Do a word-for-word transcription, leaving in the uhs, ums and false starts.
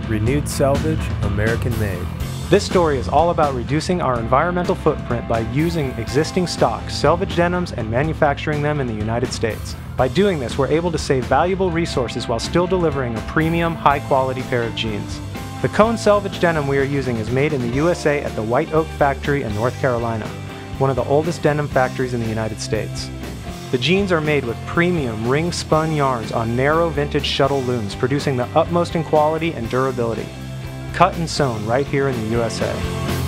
Renewed Selvage, American made. This story is all about reducing our environmental footprint by using existing stock, selvage denims, and manufacturing them in the United States. By doing this, we're able to save valuable resources while still delivering a premium, high-quality pair of jeans. The Cone Selvedge denim we are using is made in the U S A at the White Oak Factory in North Carolina, one of the oldest denim factories in the United States. The jeans are made with premium ring-spun yarns on narrow vintage shuttle looms, producing the utmost in quality and durability. Cut and sewn right here in the U S A.